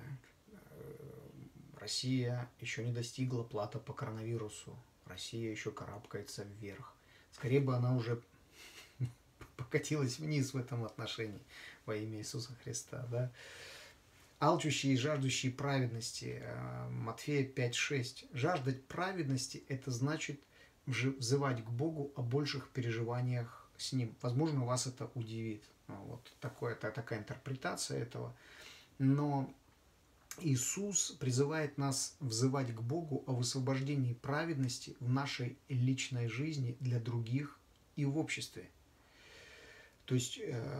Россия еще не достигла плато по коронавирусу. Россия еще карабкается вверх. Скорее бы она уже покатилась вниз в этом отношении во имя Иисуса Христа, да. Алчущие и жаждущие праведности. Матфея 5:6. Жаждать праведности – это значит взывать к Богу о больших переживаниях с Ним. Возможно, вас это удивит. Вот такая интерпретация этого. Но Иисус призывает нас взывать к Богу о высвобождении праведности в нашей личной жизни для других и в обществе. То есть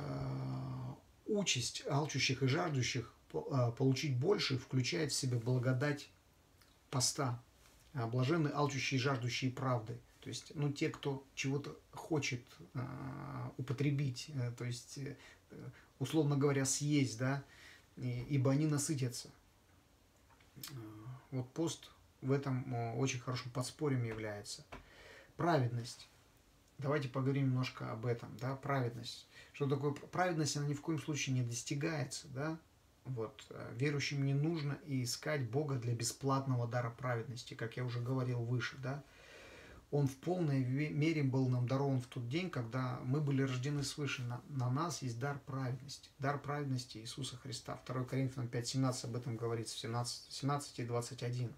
участь алчущих и жаждущих получить больше включает в себя благодать поста. Блаженны алчущие и жаждущие правды. То есть, те, кто чего-то хочет употребить, то есть, условно говоря, съесть, да, ибо они насытятся. Вот пост в этом очень хорошим подспорьем является. Праведность. Давайте поговорим немножко об этом, да, праведность. Что такое праведность? Она ни в коем случае не достигается, да. Вот, верующим не нужно и искать Бога для бесплатного дара праведности, как я уже говорил выше, да. Он в полной мере был нам дарован в тот день, когда мы были рождены свыше. На нас есть дар праведности Иисуса Христа. 2 Коринфянам 5:17 об этом говорится, 17 и 21.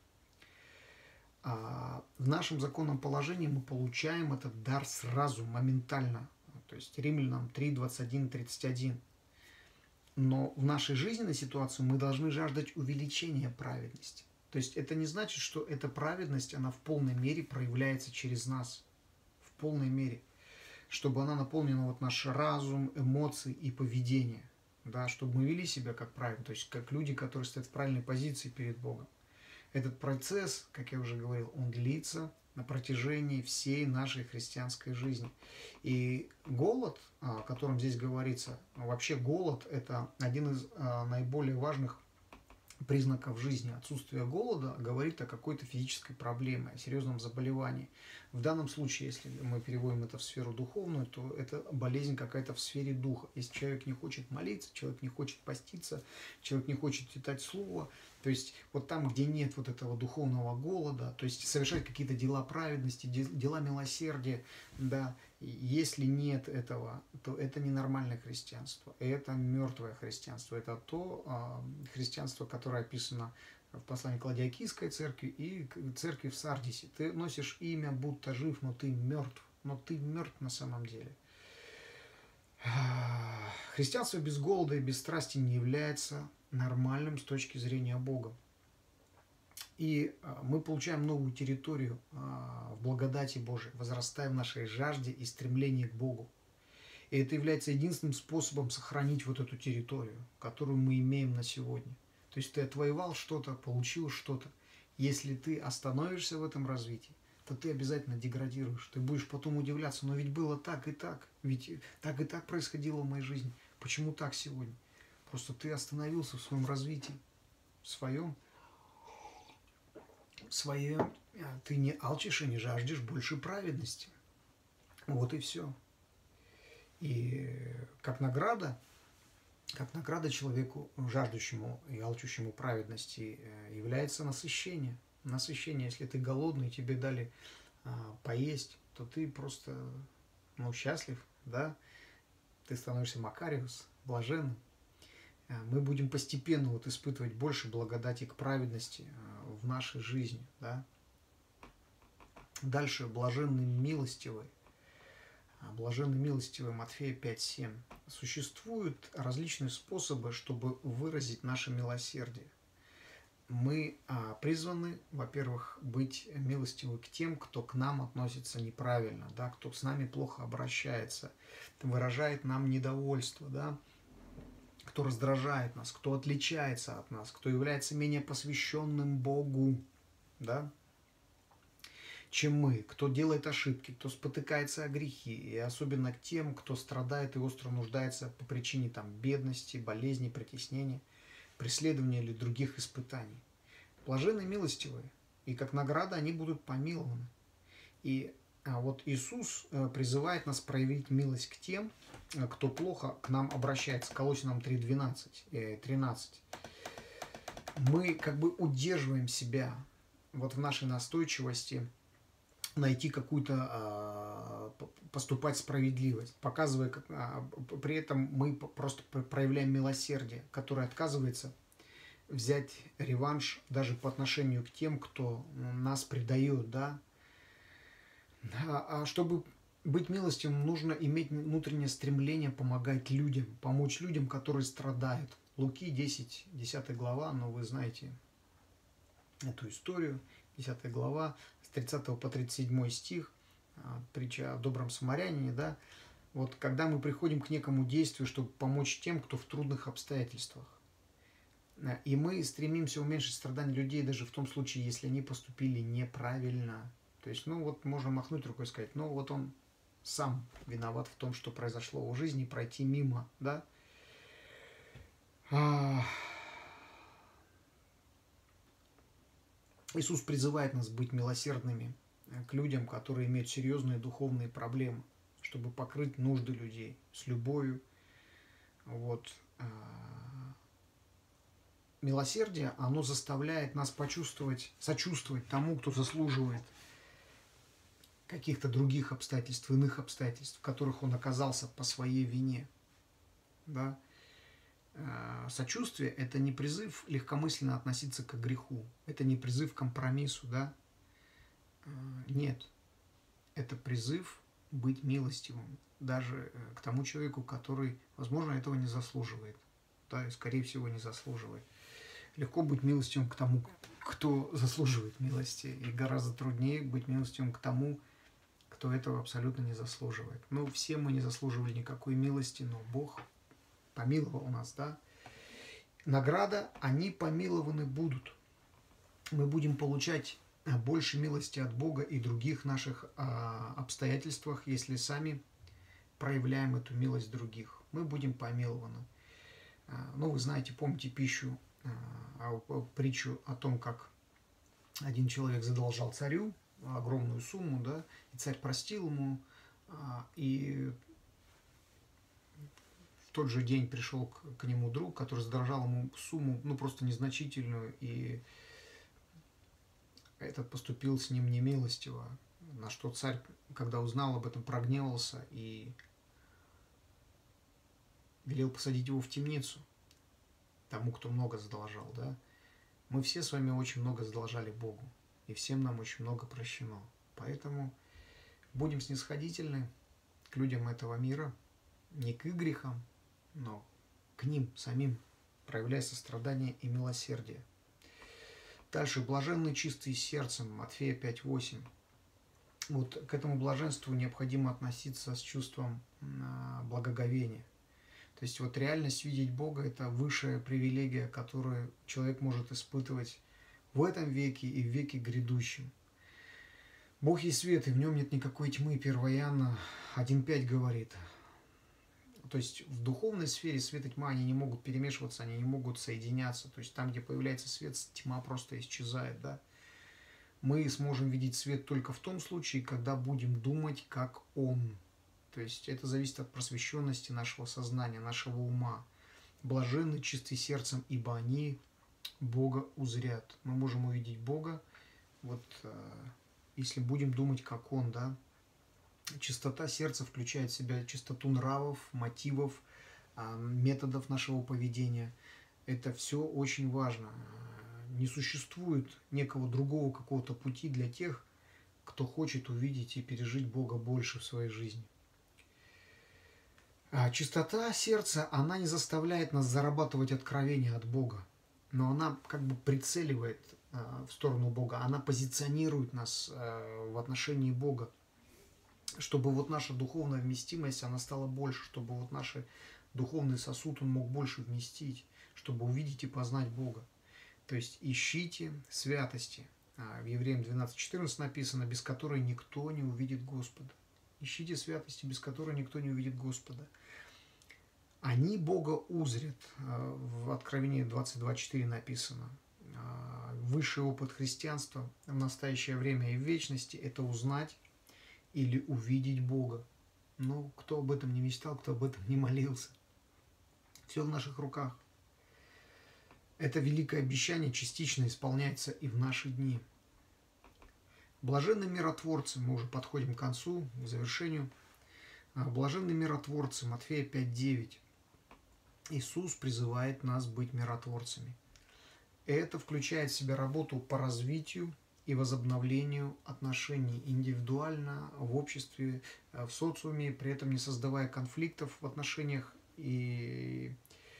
В нашем законном положении мы получаем этот дар сразу, моментально. То есть Римлянам 3:21-31. Но в нашей жизненной ситуации мы должны жаждать увеличения праведности. То есть это не значит, что эта праведность, она в полной мере проявляется через нас. В полной мере. Чтобы она наполнила вот наш разум, эмоции и поведение. Да, чтобы мы вели себя как правильно. То есть как люди, которые стоят в правильной позиции перед Богом. Этот процесс, как я уже говорил, он длится на протяжении всей нашей христианской жизни. И голод, о котором здесь говорится, вообще голод – это один из наиболее важных признаков жизни. Отсутствие голода говорит о какой-то физической проблеме, о серьезном заболевании. В данном случае, если мы переводим это в сферу духовную, то это болезнь какая-то в сфере духа. Если человек не хочет молиться, человек не хочет поститься, человек не хочет читать слово, то есть вот там, где нет вот этого духовного голода, то есть совершать какие-то дела праведности, дела милосердия, да, если нет этого, то это ненормальное христианство, это мертвое христианство, это то христианство, которое описано в послании к Ладиакийской церкви и церкви в Сардисе. Ты носишь имя, будто жив, но ты мертв на самом деле. Христианство без голода и без страсти не является нормальным с точки зрения Бога. И мы получаем новую территорию в благодати Божией, возрастая в нашей жажде и стремлении к Богу. И это является единственным способом сохранить вот эту территорию, которую мы имеем на сегодня. То есть ты отвоевал что-то, получил что-то. Если ты остановишься в этом развитии, то ты обязательно деградируешь. Ты будешь потом удивляться, но ведь было так и так. Ведь так и так происходило в моей жизни. Почему так сегодня? Просто ты остановился в своем развитии, в своем. Ты не алчишь и не жаждешь больше праведности. Вот и все. И как награда Как награда человеку, жаждущему и алчущему праведности, является насыщение. Насыщение, если ты голодный, тебе дали поесть, то ты просто счастлив, да? Ты становишься Макариус, блаженным. Мы будем постепенно испытывать больше благодати к праведности в нашей жизни, да? Дальше блаженный милостивый. Блаженный милостивый, Матфея 5:7. Существуют различные способы, чтобы выразить наше милосердие. Мы призваны, во-первых, быть милостивы к тем, кто к нам относится неправильно, да, кто с нами плохо обращается, выражает нам недовольство, да, кто раздражает нас, кто отличается от нас, кто является менее посвященным Богу, да, чем мы, кто делает ошибки, кто спотыкается о грехи, и особенно к тем, кто страдает и остро нуждается по причине бедности, болезни, притеснения, преследования или других испытаний. Блаженны милостивые, и как награда они будут помилованы. И вот Иисус призывает нас проявить милость к тем, кто плохо к нам обращается. Колоссянам 3:13. Мы удерживаем себя в нашей настойчивости найти какую-то, поступать справедливость, показывая, при этом мы просто проявляем милосердие, которое отказывается взять реванш даже по отношению к тем, кто нас предает, да. А чтобы быть милостивым, нужно иметь внутреннее стремление помогать людям, помочь людям, которые страдают. Луки 10 глава, вы знаете эту историю, 10 глава, с 30 по 37 стих, притча о добром самарянине, да, когда мы приходим к некому действию, чтобы помочь тем, кто в трудных обстоятельствах. И мы стремимся уменьшить страдания людей даже в том случае, если они поступили неправильно. То есть, можно махнуть рукой и сказать, он сам виноват в том, что произошло в жизни, пройти мимо, да. Иисус призывает нас быть милосердными к людям, которые имеют серьезные духовные проблемы, чтобы покрыть нужды людей с любовью. Милосердие, оно заставляет нас сочувствовать тому, кто заслуживает каких-то других обстоятельств, иных обстоятельств, в которых он оказался по своей вине. Да? Сочувствие – это не призыв легкомысленно относиться к греху, это не призыв к компромиссу, да? Нет, это призыв быть милостивым даже к тому человеку, который, возможно, этого не заслуживает, да, и, скорее всего, не заслуживает. Легко быть милостивым к тому, кто заслуживает милости, и гораздо труднее быть милостивым к тому, кто этого абсолютно не заслуживает. Все мы не заслуживали никакой милости, но Бог помиловал нас, да. Награда, они помилованы будут. Мы будем получать больше милости от Бога и других наших обстоятельствах, если сами проявляем эту милость других. Мы будем помилованы. Вы знаете, помните притчу о том, как один человек задолжал царю огромную сумму, да, и царь простил ему, и в тот же день пришел к нему друг, который задолжал ему сумму, просто незначительную, и этот поступил с ним немилостиво, на что царь, когда узнал об этом, прогневался и велел посадить его в темницу, тому, кто много задолжал, да. Мы все с вами очень много задолжали Богу, и всем нам очень много прощено. Поэтому будем снисходительны к людям этого мира, не к их грехам, но к ним самим, проявляя сострадание и милосердие. Дальше, блаженны чистые сердцем, Матфея 5:8. К этому блаженству необходимо относиться с чувством благоговения. То есть реальность видеть Бога – это высшая привилегия, которую человек может испытывать в этом веке и в веке грядущем. Бог есть свет, и в нем нет никакой тьмы. 1 Иоанна 1:5 говорит. То есть в духовной сфере свет и тьма, они не могут перемешиваться, они не могут соединяться. То есть там, где появляется свет, тьма просто исчезает, да. Мы сможем видеть свет только в том случае, когда будем думать, как Он. То есть это зависит от просвещенности нашего сознания, нашего ума. Блаженны чисты сердцем, ибо они Бога узрят. Мы можем увидеть Бога, вот если будем думать, как Он, да. Чистота сердца включает в себя чистоту нравов, мотивов, методов нашего поведения. Это все очень важно. Не существует некого другого какого-то пути для тех, кто хочет увидеть и пережить Бога больше в своей жизни. Чистота сердца, она не заставляет нас зарабатывать откровения от Бога, но она как бы прицеливает в сторону Бога, она позиционирует нас в отношении Бога, чтобы вот наша духовная вместимость, она стала больше, чтобы вот наш духовный сосуд, он мог больше вместить, чтобы увидеть и познать Бога. То есть ищите святости. В Евреям 12:14 написано, без которой никто не увидит Господа. Ищите святости, без которой никто не увидит Господа. Они Бога узрят. В Откровении 22:4 написано. Высший опыт христианства в настоящее время и в вечности – это узнать или увидеть Бога. Но кто об этом не мечтал, кто об этом не молился. Все в наших руках. Это великое обещание частично исполняется и в наши дни. Блаженны миротворцы, мы уже подходим к концу, к завершению. Блаженны миротворцы, Матфея 5:9. Иисус призывает нас быть миротворцами. Это включает в себя работу по развитию и возобновлению отношений индивидуально, в обществе, в социуме, при этом не создавая конфликтов в отношениях и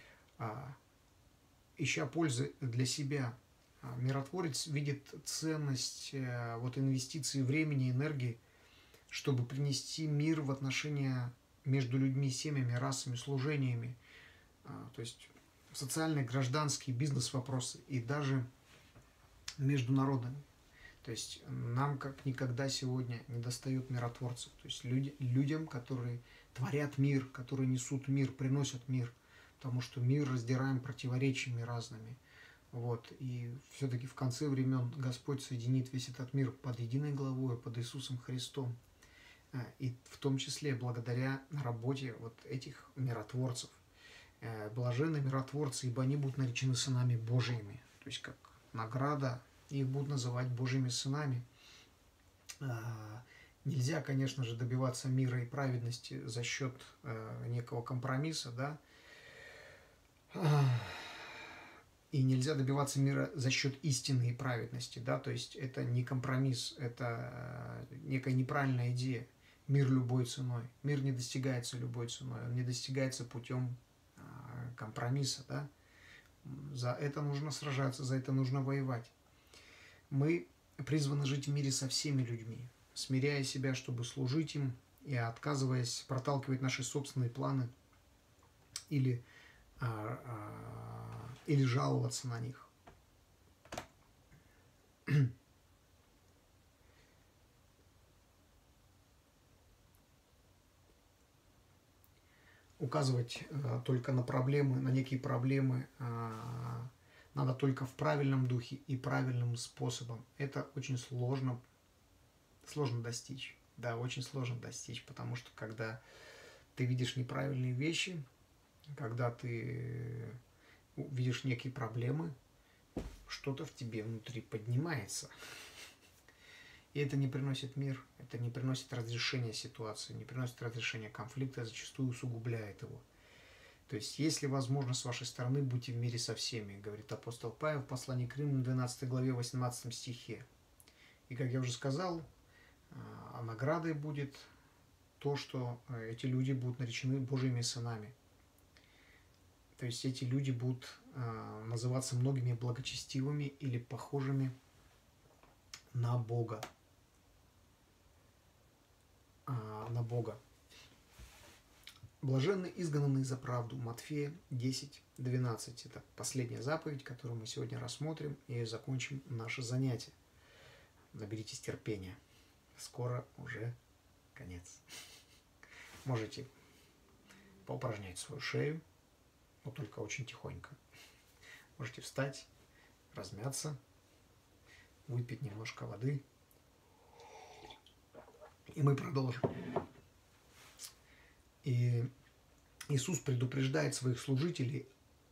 ища пользы для себя. Миротворец видит ценность вот инвестиций времени, энергии, чтобы принести мир в отношения между людьми, семьями, расами, служениями, то есть социальные, гражданские, бизнес-вопросы и даже между народами. То есть нам как никогда сегодня недостает миротворцев, то есть людям, которые творят мир, которые несут мир, приносят мир, потому что мир раздираем противоречиями разными. Вот. И все-таки в конце времен Господь соединит весь этот мир под единой главой, под Иисусом Христом. И в том числе благодаря работе вот этих миротворцев. Блаженны миротворцы, ибо они будут наречены сынами Божьими. То есть как награда, их будут называть Божьими сынами. Нельзя, конечно же, добиваться мира и праведности за счет некого компромисса, да. И нельзя добиваться мира за счет истины и праведности, да, то есть это не компромисс, это некая неправильная идея. Мир любой ценой. Мир не достигается любой ценой, он не достигается путем компромисса, да. За это нужно сражаться, за это нужно воевать. Мы призваны жить в мире со всеми людьми, смиряя себя, чтобы служить им, и отказываясь проталкивать наши собственные планы или жаловаться на них. Указывать только на проблемы, на некие проблемы надо только в правильном духе и правильным способом. Это очень сложно достичь. Да, очень сложно достичь, потому что когда ты видишь неправильные вещи, когда ты видишь некие проблемы, что-то в тебе внутри поднимается. И это не приносит мир, это не приносит разрешения ситуации, не приносит разрешения конфликта, а зачастую усугубляет его. То есть, если возможно, с вашей стороны, будьте в мире со всеми, говорит апостол Павел в послании к Римлянам 12 главе 18 стихе. И, как я уже сказал, наградой будет то, что эти люди будут наречены Божьими сынами. То есть эти люди будут называться многими благочестивыми или похожими на Бога. Блаженны изгнанные за правду. Матфея 10:12. Это последняя заповедь, которую мы сегодня рассмотрим и закончим наше занятие. Наберитесь терпения. Скоро уже конец. Можете поупражнять свою шею, но только очень тихонько. Можете встать, размяться, выпить немножко воды. И мы продолжим. И Иисус предупреждает своих служителей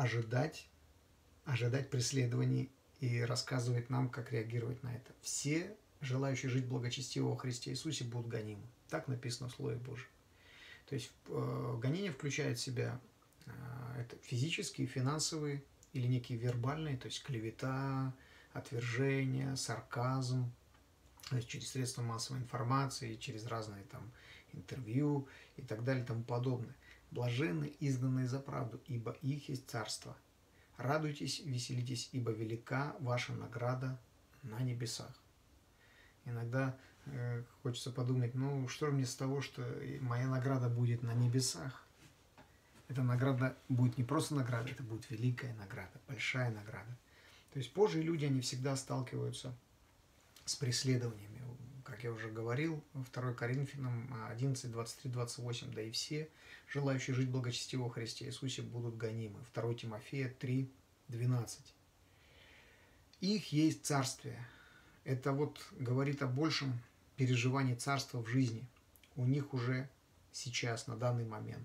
ожидать преследований и рассказывает нам, как реагировать на это. Все желающие жить благочестиво во Христе Иисусе будут гонимы. Так написано в Слове Божьем. То есть гонение включает в себя это физические, финансовые или некие вербальные, то есть клевета, отвержение, сарказм, то есть через средства массовой информации, через разные там интервью и так далее и тому подобное. Блаженны изгнанные за правду, ибо их есть царство. Радуйтесь, веселитесь, ибо велика ваша награда на небесах. Иногда хочется подумать, ну что же мне с того, что моя награда будет на небесах? Эта награда будет не просто награда, это будет великая награда, большая награда. То есть Божьи люди, они всегда сталкиваются с преследованиями. Как я уже говорил, 2 Коринфянам 11, 23, 28, да и все, желающие жить благочестиво во Христе Иисусе, будут гонимы. 2 Тимофея 3, 12. Их есть царствие. Это вот говорит о большем переживании царства в жизни. У них уже сейчас, на данный момент,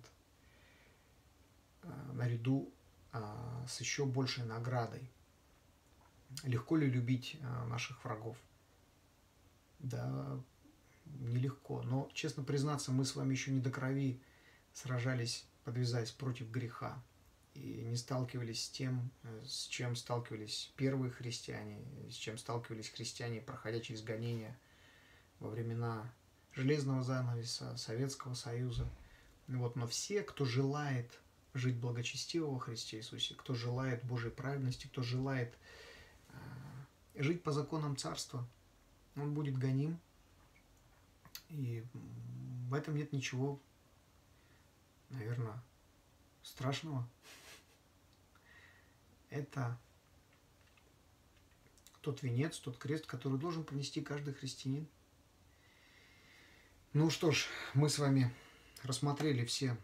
наряду с еще большей наградой. Легко ли любить наших врагов? Да, нелегко. Но, честно признаться, мы с вами еще не до крови сражались, подвязаясь против греха. И не сталкивались с тем, с чем сталкивались первые христиане, с чем сталкивались христиане, проходя через гонения во времена Железного занавеса, Советского Союза. Вот, но все, кто желает жить благочестиво во Христе Иисусе, кто желает Божьей праведности, кто желает жить по законам Царства, он будет гоним. И в этом нет ничего, наверное, страшного. Это тот венец, тот крест, который должен понести каждый христианин. Ну что ж, мы с вами рассмотрели все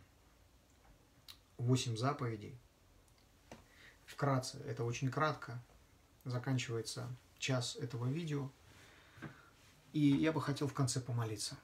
8 заповедей. Вкратце, это очень кратко, заканчивается час этого видео. И я бы хотел в конце помолиться.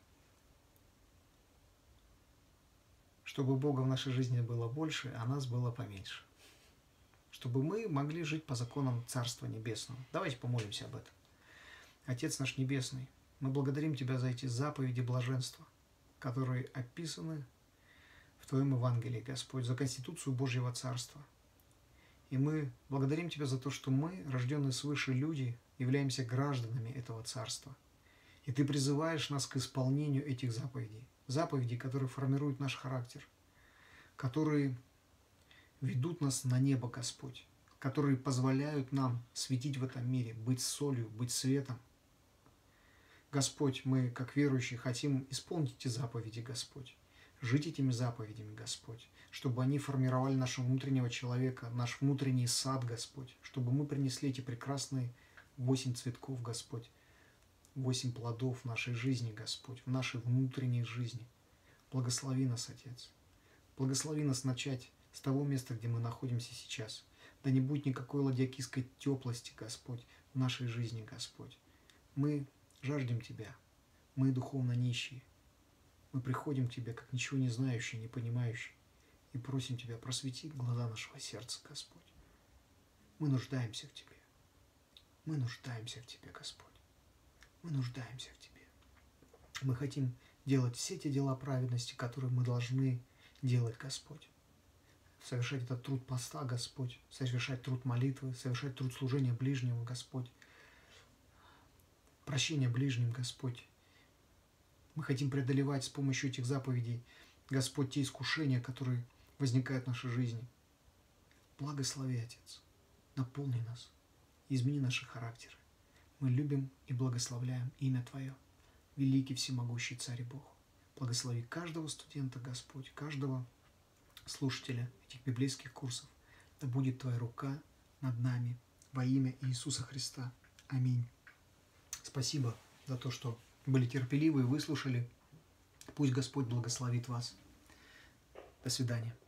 Чтобы Бога в нашей жизни было больше, а нас было поменьше. Чтобы мы могли жить по законам Царства Небесного. Давайте помолимся об этом. Отец наш Небесный, мы благодарим Тебя за эти заповеди блаженства, которые описаны в Твоем Евангелии, Господь, за конституцию Божьего Царства. И мы благодарим Тебя за то, что мы, рожденные свыше люди, являемся гражданами этого Царства. И Ты призываешь нас к исполнению этих заповедей. Заповедей, которые формируют наш характер, которые ведут нас на небо, Господь, которые позволяют нам светить в этом мире, быть солью, быть светом. Господь, мы, как верующие, хотим исполнить эти заповеди, Господь, жить этими заповедями, Господь, чтобы они формировали нашего внутреннего человека, наш внутренний сад, Господь, чтобы мы принесли эти прекрасные 8 цветков, Господь, 8 плодов в нашей жизни, Господь, в нашей внутренней жизни. Благослови нас, Отец. Благослови нас начать с того места, где мы находимся сейчас. Да не будет никакой ладьякийской теплости, Господь, в нашей жизни, Господь. Мы жаждем Тебя. Мы духовно нищие. Мы приходим к Тебе, как ничего не знающие, не понимающие, и просим Тебя, просвети глаза нашего сердца, Господь. Мы нуждаемся в Тебе. Мы нуждаемся в Тебе, Господь. Мы нуждаемся в Тебе. Мы хотим делать все те дела праведности, которые мы должны делать, Господь. Совершать этот труд поста, Господь. Совершать труд молитвы, совершать труд служения ближнему, Господь. Прощение ближним, Господь. Мы хотим преодолевать с помощью этих заповедей, Господь, те искушения, которые возникают в нашей жизни. Благослови, Отец. Наполни нас. Измени наши характеры. Мы любим и благословляем имя Твое, великий всемогущий Царь и Бог. Благослови каждого студента, Господь, каждого слушателя этих библейских курсов. Да будет Твоя рука над нами во имя Иисуса Христа. Аминь. Спасибо за то, что были терпеливы и выслушали. Пусть Господь благословит вас. До свидания.